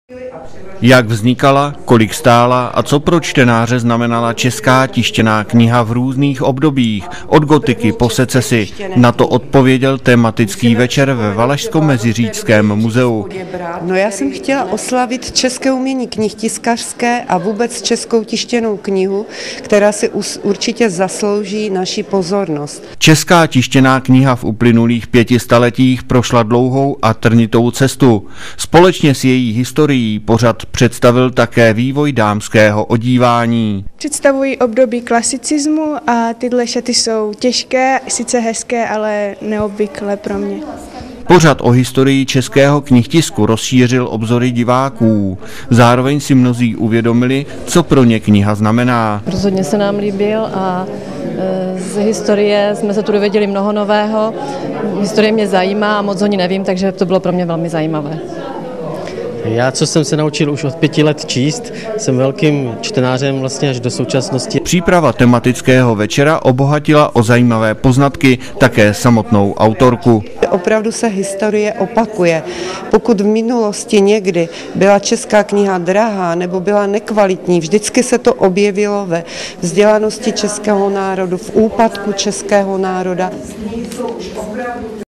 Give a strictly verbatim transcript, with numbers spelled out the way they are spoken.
Jak vznikala, kolik stála a co pro čtenáře znamenala česká tištěná kniha v různých obdobích, od gotiky po secesi. Na to odpověděl tematický večer ve Valašsko-Meziříčském muzeu. No já jsem chtěla oslavit české umění knihtiskařské a vůbec českou tištěnou knihu, která si určitě zaslouží naši pozornost. Česká tištěná kniha v uplynulých pěti staletích prošla dlouhou a trnitou cestu. Společně s její historií pořad představil také vývoj dámského odívání. Představují období klasicismu a tyhle šaty jsou těžké, sice hezké, ale neobvyklé pro mě. Pořad o historii českého knihtisku rozšířil obzory diváků. Zároveň si mnozí uvědomili, co pro ně kniha znamená. Rozhodně se nám líbil a z historie jsme se tu dověděli mnoho nového. Historie mě zajímá a moc o ní nevím, takže to bylo pro mě velmi zajímavé. Já, co jsem se naučil už od pěti let číst, jsem velkým čtenářem vlastně až do současnosti. Příprava tematického večera obohatila o zajímavé poznatky také samotnou autorku. Opravdu se historie opakuje. Pokud v minulosti někdy byla česká kniha drahá nebo byla nekvalitní, vždycky se to objevilo ve vzdělanosti českého národa, v úpadku českého národa.